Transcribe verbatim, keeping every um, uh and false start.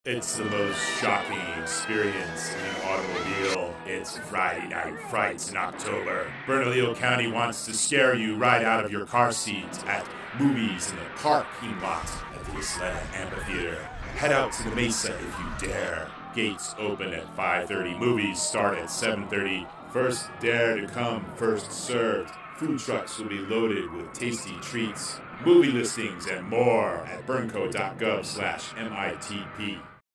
It's the most shocking experience in an automobile. It's Friday Night Frights in October. Bernalillo County wants to scare you right out of your car seat at movies in the parking lot at the Isleta Amphitheater. Head out to the Mesa if you dare. Gates open at five thirty. Movies start at seven thirty. First dare to come, first served. Food trucks will be loaded with tasty treats, movie listings, and more at burnco.gov slash MITP.